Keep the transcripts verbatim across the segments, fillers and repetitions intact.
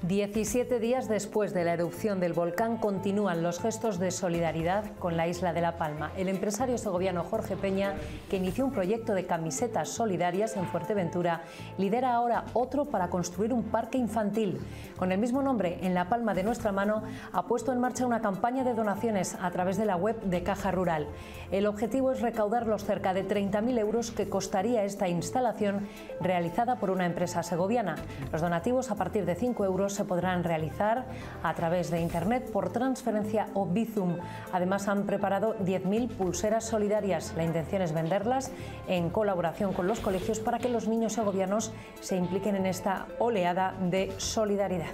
diecisiete días después de la erupción del volcán continúan los gestos de solidaridad con la isla de La Palma. El empresario segoviano Jorge Peña, que inició un proyecto de camisetas solidarias en Fuerteventura, lidera ahora otro para construir un parque infantil. Con el mismo nombre, en La Palma de nuestra mano, ha puesto en marcha una campaña de donaciones a través de la web de Caja Rural. El objetivo es recaudar los cerca de treinta mil euros que costaría esta instalación realizada por una empresa segoviana. Los donativos a partir de cinco euros se podrán realizar a través de Internet por transferencia o Bizum. Además, han preparado diez mil pulseras solidarias. La intención es venderlas en colaboración con los colegios para que los niños segovianos se impliquen en esta oleada de solidaridad.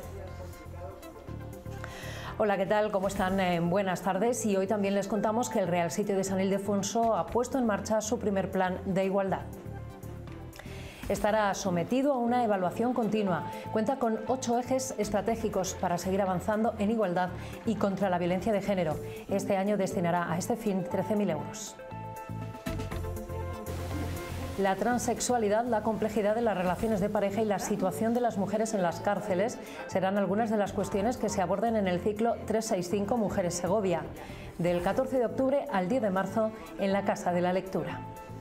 Hola, ¿qué tal? ¿Cómo están? Eh, buenas tardes. Y hoy también les contamos que el Real Sitio de San Ildefonso ha puesto en marcha su primer plan de igualdad. Estará sometido a una evaluación continua. Cuenta con ocho ejes estratégicos para seguir avanzando en igualdad y contra la violencia de género. Este año destinará a este fin trece mil euros. La transexualidad, la complejidad de las relaciones de pareja y la situación de las mujeres en las cárceles serán algunas de las cuestiones que se aborden en el ciclo trescientos sesenta y cinco Mujeres Segovia, del catorce de octubre al diez de marzo en la Casa de la Lectura.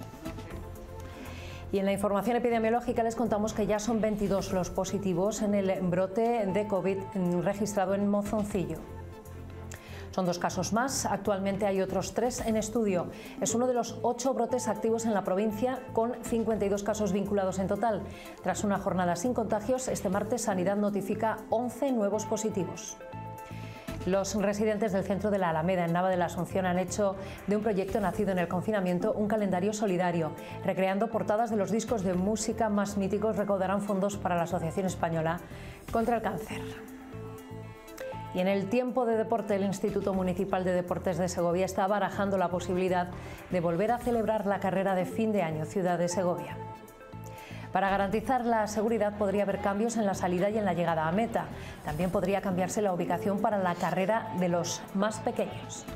Y en la información epidemiológica les contamos que ya son veintidós los positivos en el brote de COVID registrado en Mozoncillo. Son dos casos más, actualmente hay otros tres en estudio. Es uno de los ocho brotes activos en la provincia, con cincuenta y dos casos vinculados en total. Tras una jornada sin contagios, este martes Sanidad notifica once nuevos positivos. Los residentes del centro de la Alameda, en Nava de la Asunción, han hecho de un proyecto nacido en el confinamiento un calendario solidario. Recreando portadas de los discos de música más míticos, recaudarán fondos para la Asociación Española contra el Cáncer. Y en el tiempo de deporte, el Instituto Municipal de Deportes de Segovia está barajando la posibilidad de volver a celebrar la carrera de fin de año Ciudad de Segovia. Para garantizar la seguridad podría haber cambios en la salida y en la llegada a meta. También podría cambiarse la ubicación para la carrera de los más pequeños.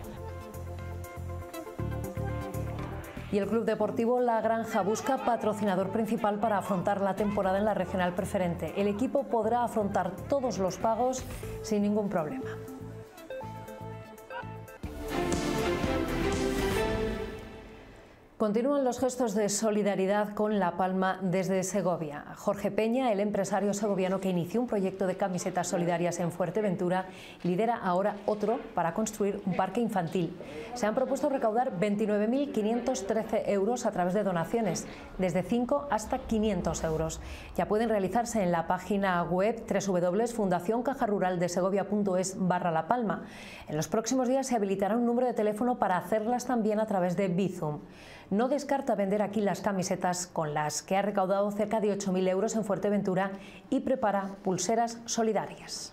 Y el Club Deportivo La Granja busca patrocinador principal para afrontar la temporada en la regional preferente. El equipo podrá afrontar todos los pagos sin ningún problema. Continúan los gestos de solidaridad con La Palma desde Segovia. Jorge Peña, el empresario segoviano que inició un proyecto de camisetas solidarias en Fuerteventura, lidera ahora otro para construir un parque infantil. Se han propuesto recaudar veintinueve mil quinientos trece euros a través de donaciones, desde cinco hasta quinientos euros. Ya pueden realizarse en la página web doble u doble u doble u punto fundación caja rural de segovia punto es barra La Palma. En los próximos días se habilitará un número de teléfono para hacerlas también a través de Bizum. No descarta vender aquí las camisetas con las que ha recaudado cerca de ocho mil euros en Fuerteventura y prepara pulseras solidarias.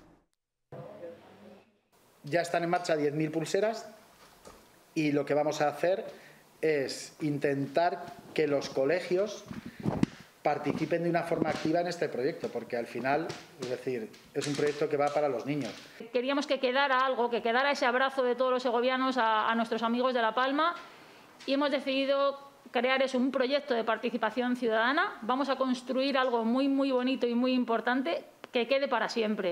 Ya están en marcha diez mil pulseras y lo que vamos a hacer es intentar que los colegios participen de una forma activa en este proyecto, porque al final, es decir, es un proyecto que va para los niños. Queríamos que quedara algo, que quedara ese abrazo de todos los segovianos a, a nuestros amigos de La Palma. Y hemos decidido crear eso, un proyecto de participación ciudadana. Vamos a construir algo muy, muy bonito y muy importante que quede para siempre.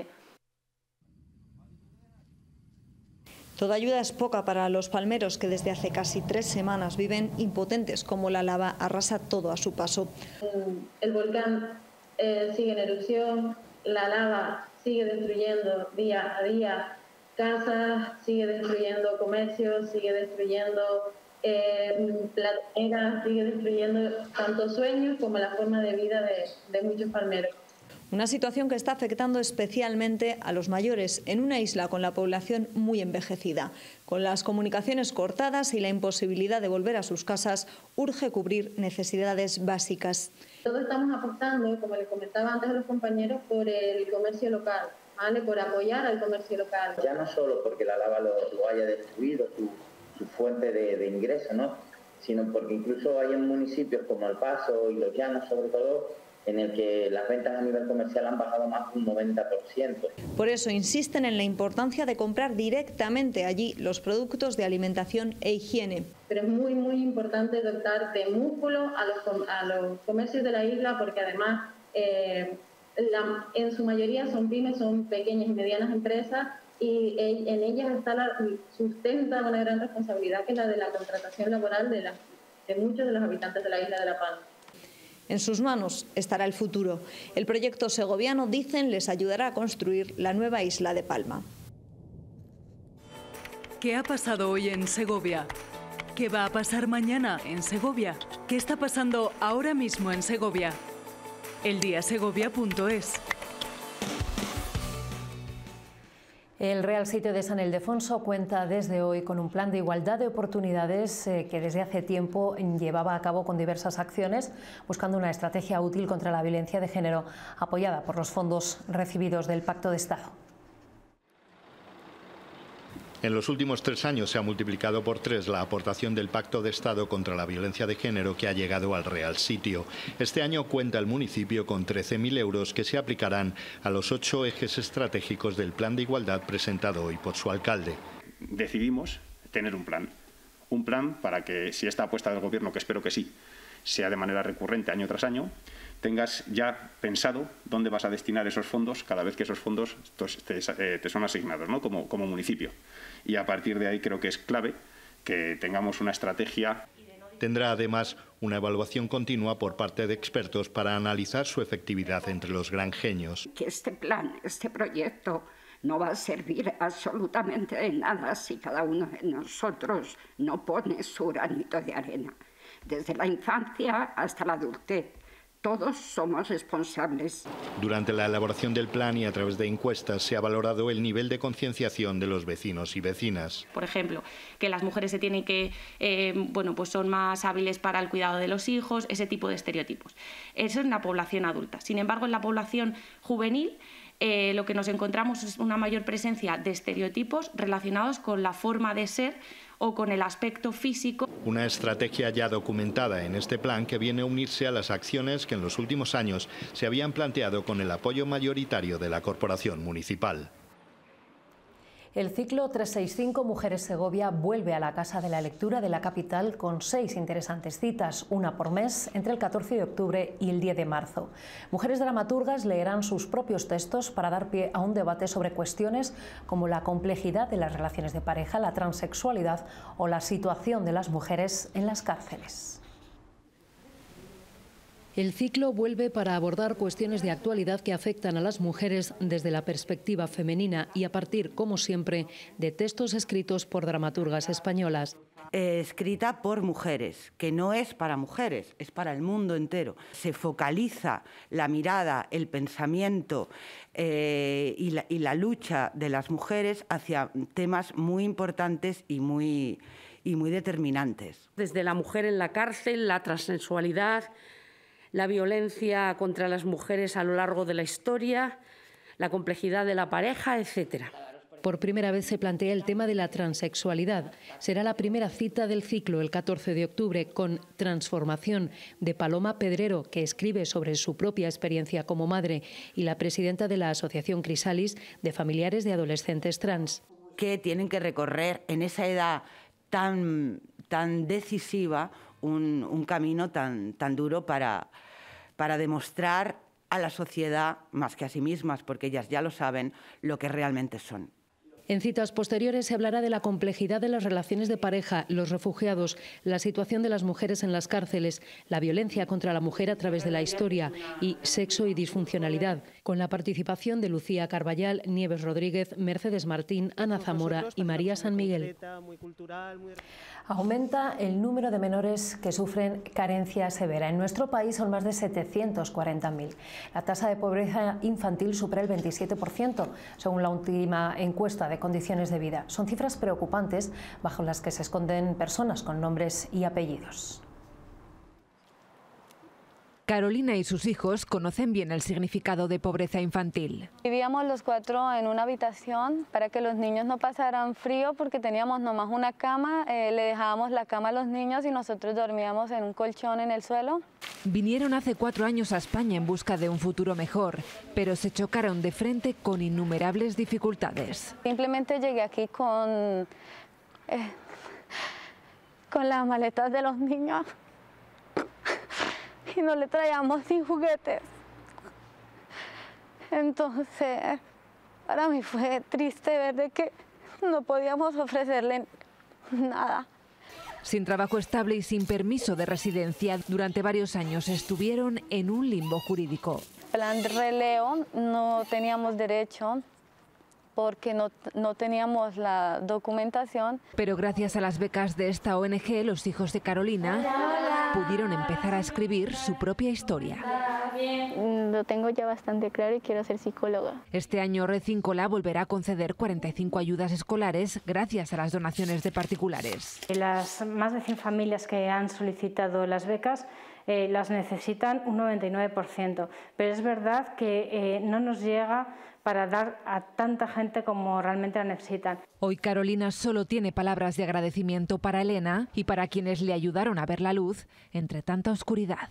Toda ayuda es poca para los palmeros que desde hace casi tres semanas viven impotentes como la lava arrasa todo a su paso. El volcán eh, sigue en erupción, la lava sigue destruyendo día a día casas, sigue destruyendo comercios, sigue destruyendo Eh, la tierra, sigue destruyendo tanto sueños como la forma de vida de, de muchos palmeros. Una situación que está afectando especialmente a los mayores en una isla con la población muy envejecida. Con las comunicaciones cortadas y la imposibilidad de volver a sus casas, urge cubrir necesidades básicas. Todos estamos apostando, como les comentaba antes a los compañeros, por el comercio local, ¿vale? Por apoyar al comercio local. Ya no solo porque la lava lo, lo haya destruido, su su fuente de, de ingreso, ¿no? Sino porque incluso hay en municipios como El Paso y Los Llanos, sobre todo, en el que las ventas a nivel comercial han bajado más de un noventa por ciento. Por eso insisten en la importancia de comprar directamente allí los productos de alimentación e higiene. Pero es muy, muy importante dotar de músculo a los, a los comercios de la isla, porque además eh, la, en su mayoría son pymes, son pequeñas y medianas empresas, y en ellas está la, sustenta una gran responsabilidad, que es la de la contratación laboral de, la, de muchos de los habitantes de la isla de La Palma. En sus manos estará el futuro. El proyecto segoviano, dicen, les ayudará a construir la nueva isla de Palma. ¿Qué ha pasado hoy en Segovia? ¿Qué va a pasar mañana en Segovia? ¿Qué está pasando ahora mismo en Segovia? eldiasegovia punto es. El Real Sitio de San Ildefonso cuenta desde hoy con un plan de igualdad de oportunidades eh, que desde hace tiempo llevaba a cabo con diversas acciones, buscando una estrategia útil contra la violencia de género, apoyada por los fondos recibidos del Pacto de Estado. En los últimos tres años se ha multiplicado por tres la aportación del Pacto de Estado contra la violencia de género que ha llegado al Real Sitio. Este año cuenta el municipio con trece mil euros que se aplicarán a los ocho ejes estratégicos del Plan de Igualdad presentado hoy por su alcalde. Decidimos tener un plan, un plan para que, si esta apuesta del Gobierno, que espero que sí, sea de manera recurrente año tras año, tengas ya pensado dónde vas a destinar esos fondos cada vez que esos fondos te, te son asignados, ¿no? como, como municipio. Y a partir de ahí creo que es clave que tengamos una estrategia. Tendrá además una evaluación continua por parte de expertos para analizar su efectividad entre los granjeños. Que este plan, este proyecto, no va a servir absolutamente de nada si cada uno de nosotros no pone su granito de arena. Desde la infancia hasta la adultez. Todos somos responsables. Durante la elaboración del plan y a través de encuestas se ha valorado el nivel de concienciación de los vecinos y vecinas. Por ejemplo, que las mujeres se tienen que, eh, bueno, pues son más hábiles para el cuidado de los hijos, ese tipo de estereotipos. Eso en la población adulta. Sin embargo, en la población juvenil, eh, lo que nos encontramos es una mayor presencia de estereotipos relacionados con la forma de ser o con el aspecto físico. Una estrategia ya documentada en este plan que viene a unirse a las acciones que en los últimos años se habían planteado con el apoyo mayoritario de la corporación municipal. El ciclo trescientos sesenta y cinco Mujeres Segovia vuelve a la Casa de la Lectura de la capital con seis interesantes citas, una por mes, entre el catorce de octubre y el diez de marzo. Mujeres dramaturgas leerán sus propios textos para dar pie a un debate sobre cuestiones como la complejidad de las relaciones de pareja, la transexualidad o la situación de las mujeres en las cárceles. El ciclo vuelve para abordar cuestiones de actualidad que afectan a las mujeres desde la perspectiva femenina y a partir, como siempre, de textos escritos por dramaturgas españolas. Eh, escrita por mujeres, que no es para mujeres, es para el mundo entero. Se focaliza la mirada, el pensamiento eh, y, la, y la lucha de las mujeres hacia temas muy importantes y muy, y muy determinantes. Desde la mujer en la cárcel, la transexualidad, la violencia contra las mujeres a lo largo de la historia, la complejidad de la pareja, etcétera. Por primera vez se plantea el tema de la transexualidad. Será la primera cita del ciclo el catorce de octubre con Transformación de Paloma Pedrero, que escribe sobre su propia experiencia como madre, y la presidenta de la Asociación Crisalis de Familiares de Adolescentes Trans. Que tienen que recorrer en esa edad tan, tan decisiva Un, un camino tan, tan duro para, para demostrar a la sociedad, más que a sí mismas, porque ellas ya lo saben, lo que realmente son. En citas posteriores se hablará de la complejidad de las relaciones de pareja, los refugiados, la situación de las mujeres en las cárceles, la violencia contra la mujer a través de la historia y sexo y disfuncionalidad, con la participación de Lucía Carballal, Nieves Rodríguez, Mercedes Martín, Ana Zamora y María San Miguel. Aumenta el número de menores que sufren carencia severa. En nuestro país son más de setecientos cuarenta mil. La tasa de pobreza infantil supera el veintisiete por ciento, según la última encuesta de condiciones de vida. Son cifras preocupantes bajo las que se esconden personas con nombres y apellidos. Carolina y sus hijos conocen bien el significado de pobreza infantil. Vivíamos los cuatro en una habitación para que los niños no pasaran frío porque teníamos nomás una cama, eh, le dejábamos la cama a los niños y nosotros dormíamos en un colchón en el suelo. Vinieron hace cuatro años a España en busca de un futuro mejor, pero se chocaron de frente con innumerables dificultades. Simplemente llegué aquí con, eh, con las maletas de los niños. Y no le traíamos ni juguetes, Entonces, para mí fue triste ver de que no podíamos ofrecerle nada. Sin trabajo estable y sin permiso de residencia, durante varios años estuvieron en un limbo jurídico. Plan de releo no teníamos derecho porque no, no teníamos la documentación. Pero gracias a las becas de esta O N G, los hijos de Carolina Hola. pudieron empezar a escribir su propia historia. Lo tengo ya bastante claro y quiero ser psicóloga. Este año Recíncola volverá a conceder cuarenta y cinco ayudas escolares gracias a las donaciones de particulares. Las más de cien familias que han solicitado las becas eh, las necesitan un noventa y nueve por ciento, pero es verdad que eh, no nos llega para dar a tanta gente como realmente la necesitan. Hoy Carolina solo tiene palabras de agradecimiento para Elena y para quienes le ayudaron a ver la luz entre tanta oscuridad.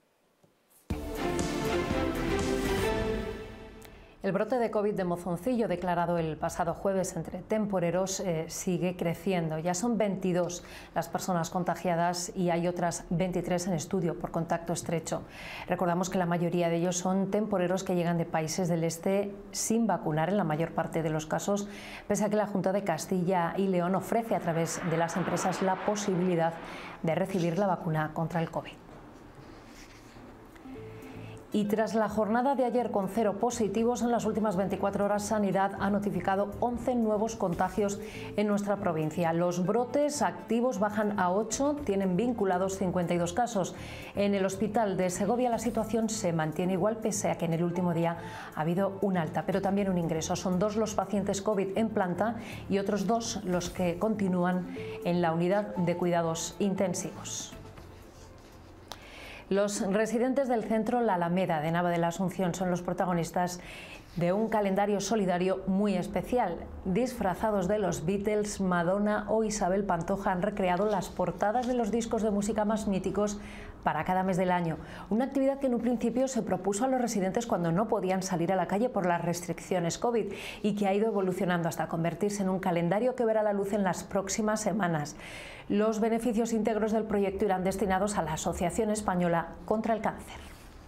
El brote de COVID de Mozoncillo, declarado el pasado jueves entre temporeros, eh, sigue creciendo. Ya son veintidós las personas contagiadas y hay otras veintitrés en estudio por contacto estrecho. Recordamos que la mayoría de ellos son temporeros que llegan de países del este sin vacunar en la mayor parte de los casos, pese a que la Junta de Castilla y León ofrece a través de las empresas la posibilidad de recibir la vacuna contra el COVID. Y tras la jornada de ayer con cero positivos, en las últimas veinticuatro horas Sanidad ha notificado once nuevos contagios en nuestra provincia. Los brotes activos bajan a ocho, tienen vinculados cincuenta y dos casos. En el hospital de Segovia la situación se mantiene igual, pese a que en el último día ha habido un alta, pero también un ingreso. Son dos los pacientes COVID en planta y otros dos los que continúan en la unidad de cuidados intensivos. Los residentes del centro La Alameda de Nava de la Asunción son los protagonistas de un calendario solidario muy especial. Disfrazados de los Beatles, Madonna o Isabel Pantoja han recreado las portadas de los discos de música más míticos para cada mes del año. Una actividad que en un principio se propuso a los residentes cuando no podían salir a la calle por las restricciones COVID y que ha ido evolucionando hasta convertirse en un calendario que verá la luz en las próximas semanas. Los beneficios íntegros del proyecto irán destinados a la Asociación Española contra el Cáncer.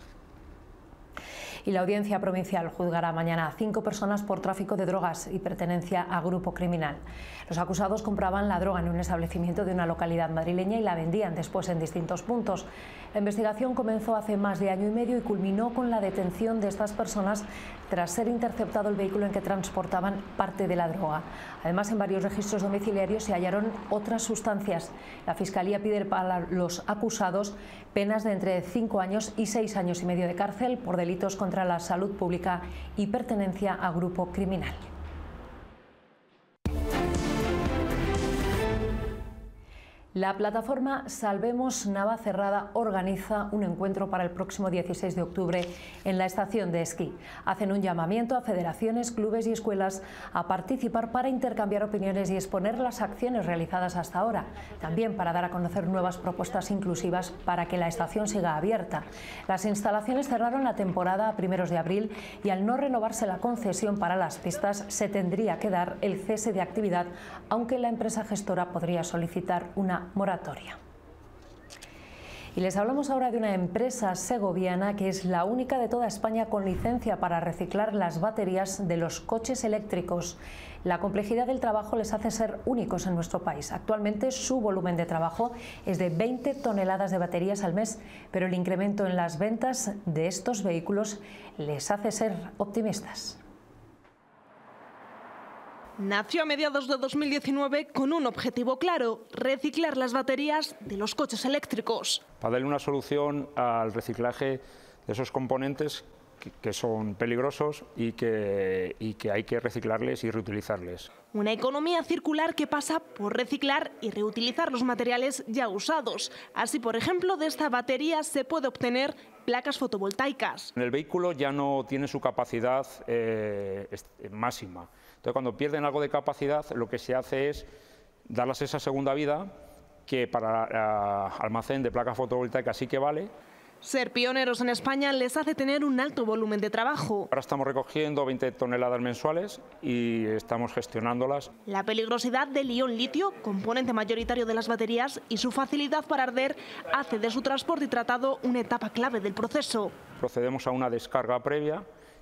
Y la Audiencia Provincial juzgará mañana a cinco personas por tráfico de drogas y pertenencia a grupo criminal. Los acusados compraban la droga en un establecimiento de una localidad madrileña y la vendían después en distintos puntos. La investigación comenzó hace más de año y medio y culminó con la detención de estas personas tras ser interceptado el vehículo en que transportaban parte de la droga. Además, en varios registros domiciliarios se hallaron otras sustancias. La Fiscalía pide para los acusados penas de entre cinco años y seis años y medio de cárcel por delitos contra la salud pública y pertenencia a grupo criminal. La plataforma Salvemos Navacerrada organiza un encuentro para el próximo dieciséis de octubre en la estación de esquí. Hacen un llamamiento a federaciones, clubes y escuelas a participar para intercambiar opiniones y exponer las acciones realizadas hasta ahora. También para dar a conocer nuevas propuestas inclusivas para que la estación siga abierta. Las instalaciones cerraron la temporada a primeros de abril y al no renovarse la concesión para las pistas se tendría que dar el cese de actividad, aunque la empresa gestora podría solicitar una moratoria. Y les hablamos ahora de una empresa segoviana que es la única de toda España con licencia para reciclar las baterías de los coches eléctricos. La complejidad del trabajo les hace ser únicos en nuestro país. Actualmente su volumen de trabajo es de veinte toneladas de baterías al mes, pero el incremento en las ventas de estos vehículos les hace ser optimistas. Nació a mediados de dos mil diecinueve con un objetivo claro: reciclar las baterías de los coches eléctricos. Para darle una solución al reciclaje de esos componentes que, que son peligrosos y que, y que hay que reciclarles y reutilizarles. Una economía circular que pasa por reciclar y reutilizar los materiales ya usados. Así, por ejemplo, de esta batería se puede obtener placas fotovoltaicas. El vehículo ya no tiene su capacidad eh, máxima. Entonces, cuando pierden algo de capacidad, lo que se hace es darles esa segunda vida, que para uh, almacén de placas fotovoltaicas sí que vale. Ser pioneros en España les hace tener un alto volumen de trabajo. Ahora estamos recogiendo veinte toneladas mensuales y estamos gestionándolas. La peligrosidad del ion litio, componente mayoritario de las baterías, y su facilidad para arder hace de su transporte y tratado una etapa clave del proceso. Procedemos a una descarga previa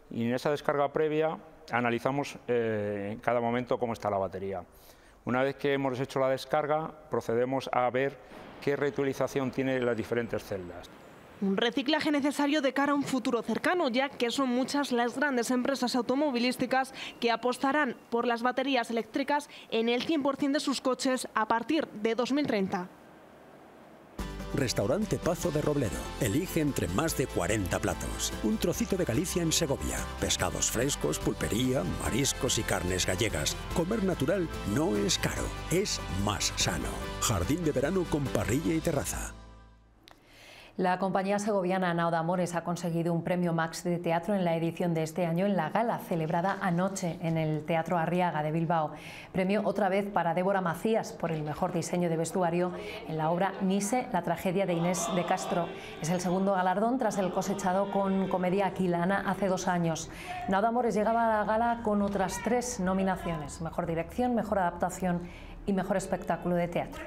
y en esa descarga previa analizamos eh, en cada momento cómo está la batería. Una vez que hemos hecho la descarga, procedemos a ver qué reutilización tienen las diferentes celdas. Un reciclaje necesario de cara a un futuro cercano, ya que son muchas las grandes empresas automovilísticas que apostarán por las baterías eléctricas en el cien por cien de sus coches a partir de dos mil treinta. Restaurante Pazo de Robledo. Elige entre más de cuarenta platos. Un trocito de Galicia en Segovia. Pescados frescos, pulpería, mariscos y carnes gallegas. Comer natural no es caro, es más sano. Jardín de verano con parrilla y terraza. La compañía segoviana Nao de Amores ha conseguido un premio Max de teatro en la edición de este año en la gala celebrada anoche en el Teatro Arriaga de Bilbao. Premio otra vez para Débora Macías por el mejor diseño de vestuario en la obra Nise, la tragedia de Inés de Castro. Es el segundo galardón tras el cosechado con Comedia Aquilana hace dos años. Nao de Amores llegaba a la gala con otras tres nominaciones: mejor dirección, mejor adaptación y mejor espectáculo de teatro.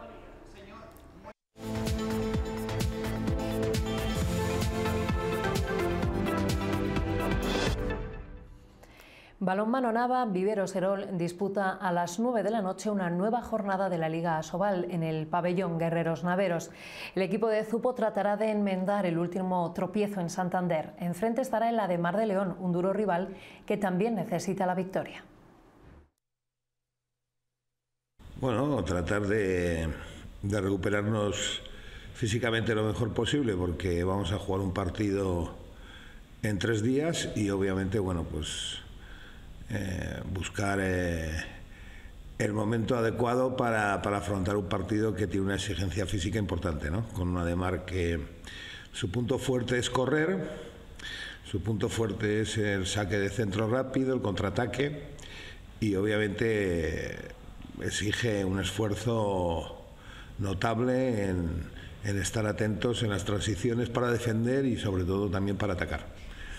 Balonmano Nava, Viveros Erol disputa a las nueve de la noche una nueva jornada de la Liga Asobal en el pabellón Guerreros Naveros. El equipo de Zupo tratará de enmendar el último tropiezo en Santander. Enfrente estará el Ademar de León, un duro rival que también necesita la victoria. Bueno, tratar de, de recuperarnos físicamente lo mejor posible, porque vamos a jugar un partido en tres días y obviamente, bueno, pues Eh, buscar eh, el momento adecuado para, para afrontar un partido que tiene una exigencia física importante, ¿no? Con un Ademar que su punto fuerte es correr, su punto fuerte es el saque de centro rápido, el contraataque, y obviamente eh, exige un esfuerzo notable en, en estar atentos en las transiciones para defender y sobre todo también para atacar.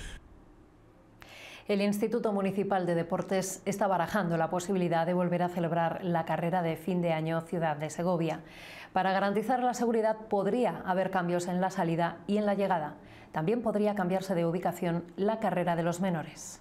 El Instituto Municipal de Deportes está barajando la posibilidad de volver a celebrar la carrera de fin de año Ciudad de Segovia. Para garantizar la seguridad podría haber cambios en la salida y en la llegada. También podría cambiarse de ubicación la carrera de los menores.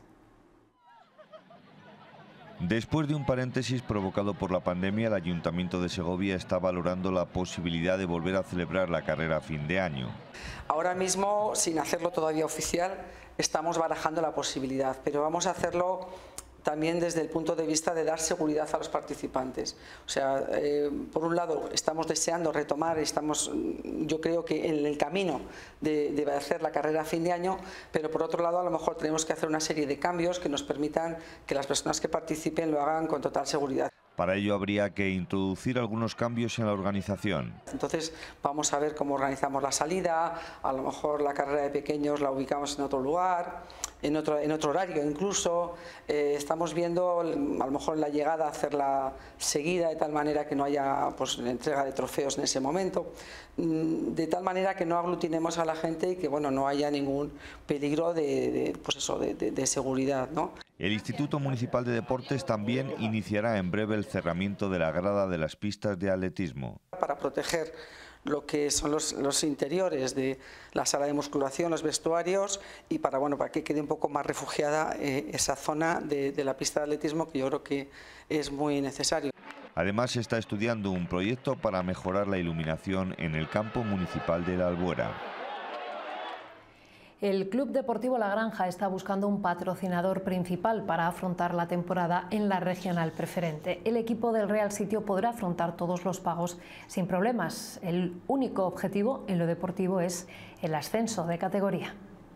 Después de un paréntesis provocado por la pandemia, el Ayuntamiento de Segovia está valorando la posibilidad de volver a celebrar la carrera a fin de año. Ahora mismo, sin hacerlo todavía oficial, estamos barajando la posibilidad, pero vamos a hacerlo también desde el punto de vista de dar seguridad a los participantes. O sea, eh, por un lado estamos deseando retomar, estamos, yo creo que en el camino de, de hacer la carrera a fin de año, pero por otro lado a lo mejor tenemos que hacer una serie de cambios que nos permitan que las personas que participen lo hagan con total seguridad. Para ello habría que introducir algunos cambios en la organización. Entonces vamos a ver cómo organizamos la salida, a lo mejor la carrera de pequeños la ubicamos en otro lugar, en otro, en otro horario incluso. Eh, estamos viendo a lo mejor la llegada hacerla seguida de tal manera que no haya pues, entrega de trofeos en ese momento, de tal manera que no aglutinemos a la gente y que bueno, no haya ningún peligro de, de, pues eso, de, de, de seguridad, ¿no? El Instituto Municipal de Deportes también iniciará en breve el cerramiento de la grada de las pistas de atletismo. Para proteger lo que son los, los interiores de la sala de musculación, los vestuarios, y para, bueno, para que quede un poco más refugiada eh, esa zona de, de la pista de atletismo, que yo creo que es muy necesario. Además, se está estudiando un proyecto para mejorar la iluminación en el campo municipal de la Albuera. El Club Deportivo La Granja está buscando un patrocinador principal para afrontar la temporada en la regional preferente. El equipo del Real Sitio podrá afrontar todos los pagos sin problemas. El único objetivo en lo deportivo es el ascenso de categoría.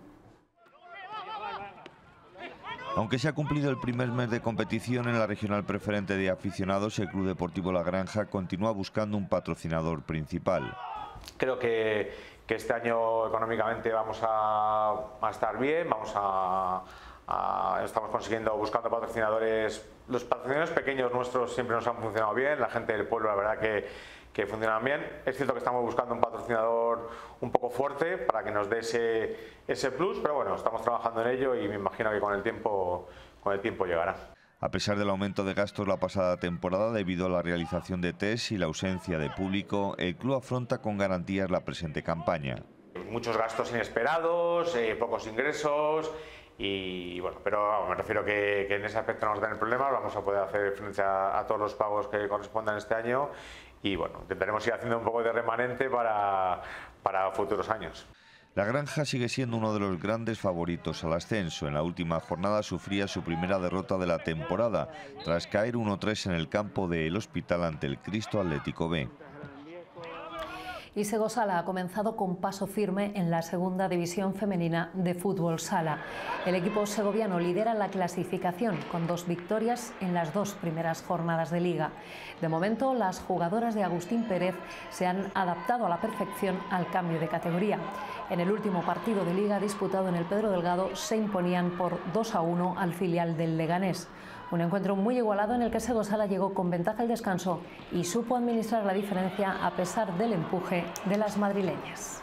Aunque se ha cumplido el primer mes de competición en la regional preferente de aficionados, el Club Deportivo La Granja continúa buscando un patrocinador principal. Creo que, que este año económicamente vamos a, a estar bien, vamos a, a, estamos consiguiendo, buscando patrocinadores. Los patrocinadores pequeños nuestros siempre nos han funcionado bien, la gente del pueblo la verdad que, que funcionan bien. Es cierto que estamos buscando un patrocinador un poco fuerte para que nos dé ese, ese plus, pero bueno, estamos trabajando en ello y me imagino que con el tiempo, con el tiempo llegará. A pesar del aumento de gastos la pasada temporada debido a la realización de test y la ausencia de público, el club afronta con garantías la presente campaña. Muchos gastos inesperados, eh, pocos ingresos Y bueno, pero vamos, me refiero que, que en ese aspecto no vamos a tener problemas, vamos a poder hacer frente a, a todos los pagos que correspondan este año y bueno, intentaremos ir haciendo un poco de remanente para, para futuros años. La Granja sigue siendo uno de los grandes favoritos al ascenso. En la última jornada sufría su primera derrota de la temporada, tras caer uno tres en el campo de El Hospital ante el Cristo Atlético B. Y Sego Sala ha comenzado con paso firme en la segunda división femenina de fútbol sala. El equipo segoviano lidera la clasificación con dos victorias en las dos primeras jornadas de liga. De momento, las jugadoras de Agustín Pérez se han adaptado a la perfección al cambio de categoría. En el último partido de liga disputado en el Pedro Delgado se imponían por dos a uno al filial del Leganés. Un encuentro muy igualado en el que Sego Sala llegó con ventaja al descanso y supo administrar la diferencia a pesar del empuje de las madrileñas.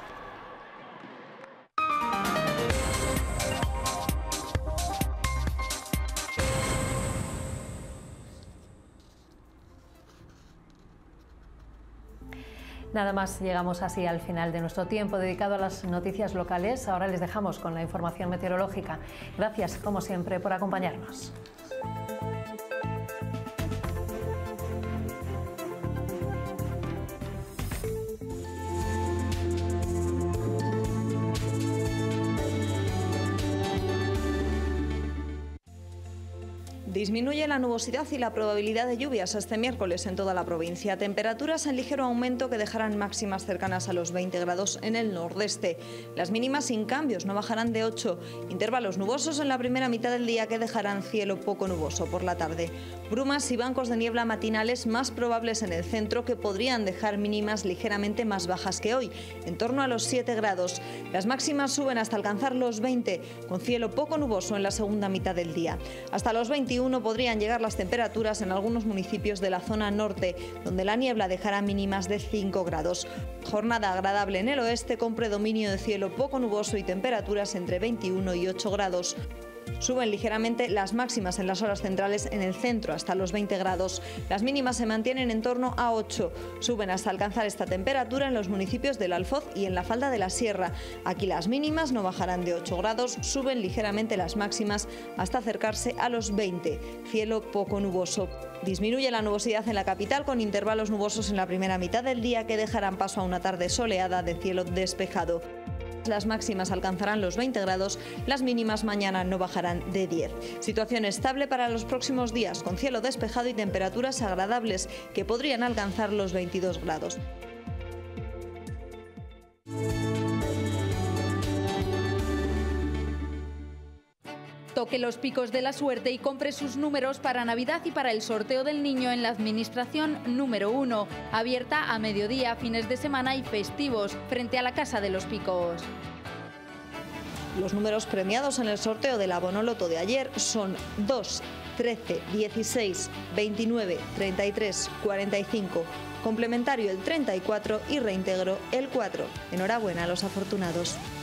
Nada más, llegamos así al final de nuestro tiempo dedicado a las noticias locales. Ahora les dejamos con la información meteorológica. Gracias, como siempre, por acompañarnos. Disminuye la nubosidad y la probabilidad de lluvias este miércoles en toda la provincia. Temperaturas en ligero aumento que dejarán máximas cercanas a los veinte grados en el nordeste. Las mínimas sin cambios, no bajarán de ocho. Intervalos nubosos en la primera mitad del día que dejarán cielo poco nuboso por la tarde. Brumas y bancos de niebla matinales más probables en el centro que podrían dejar mínimas ligeramente más bajas que hoy, en torno a los siete grados. Las máximas suben hasta alcanzar los veinte, con cielo poco nuboso en la segunda mitad del día. Hasta los veintiuno podrían llegar las temperaturas en algunos municipios de la zona norte, donde la niebla dejará mínimas de cinco grados. Jornada agradable en el oeste con predominio de cielo poco nuboso y temperaturas entre veintiuno y ocho grados. Suben ligeramente las máximas en las horas centrales en el centro hasta los veinte grados. Las mínimas se mantienen en torno a ocho. Suben hasta alcanzar esta temperatura en los municipios del Alfoz y en la falda de la Sierra. Aquí las mínimas no bajarán de ocho grados, suben ligeramente las máximas hasta acercarse a los veinte. Cielo poco nuboso. Disminuye la nubosidad en la capital con intervalos nubosos en la primera mitad del día que dejarán paso a una tarde soleada de cielo despejado. Las máximas alcanzarán los veinte grados, las mínimas mañana no bajarán de diez. Situación estable para los próximos días, con cielo despejado y temperaturas agradables que podrían alcanzar los veintidós grados. Toque los picos de la suerte y compre sus números para Navidad y para el sorteo del niño en la Administración número uno, abierta a mediodía, fines de semana y festivos, frente a la Casa de los Picos. Los números premiados en el sorteo del abono loto de ayer son dos, trece, dieciséis, veintinueve, treinta y tres, cuarenta y cinco, complementario el treinta y cuatro y reintegro el cuatro. Enhorabuena a los afortunados.